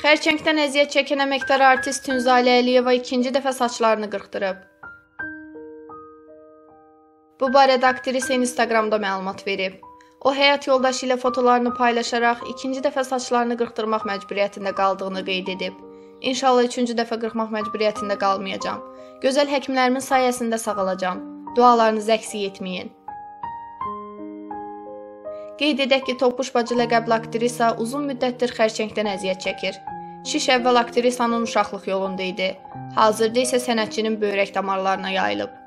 Xərçəngdən əziyyət çəkən əməkdar artist Tünzalə Əliyeva ikinci dəfə saçlarını qırxdırıb. Bu barədə aktrisa Instagramda məlumat verib. O, həyat yoldaşı ilə fotolarını paylaşaraq ikinci dəfə saçlarını qırxdırmaq məcburiyyətində qaldığını qeyd edib. İnşallah üçüncü dəfə qırxmaq məcburiyyətində qalmayacağam. Gözəl həkimlərimin sayəsində sağalacağam. Dualarınızı əksik etməyin. Qeyd edək ki, Topuş bacı ləqəbli aktrisa uzun müddətdir xərçəngdən əziyyət çəkir. Şiş əvvəl aktrisanın uşaqlıq yolunda idi. Hazırda isə sənətçinin böyrək damarlarına yayılıb.